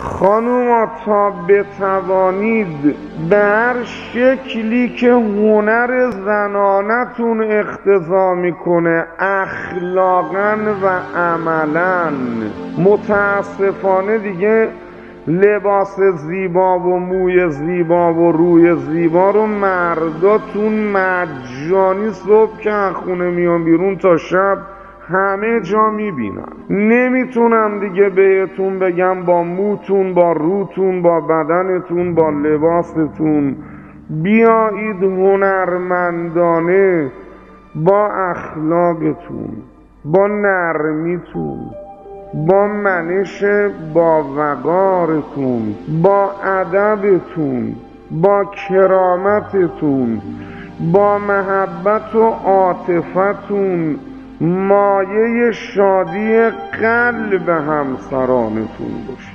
خانوما تا بتوانید به هر شکلی که هنر زنانتون اقتضا میکنه اخلاقاً و عملاً، متاسفانه دیگه لباس زیبا و موی زیبا و روی زیبا رو مرداتون مجانی صبح که از خونه میان بیرون تا شب همه جا میبینن. نمیتونم دیگه بهتون بگم با موتون، با روتون، با بدنتون، با لباستون بیایید هنرمندانه با اخلاقتون، با نرمیتون، با منش با وقارتون، با ادبتون، با کرامتتون، با محبت و عاطفتون مایه شادی قلب همسرانتون باشید.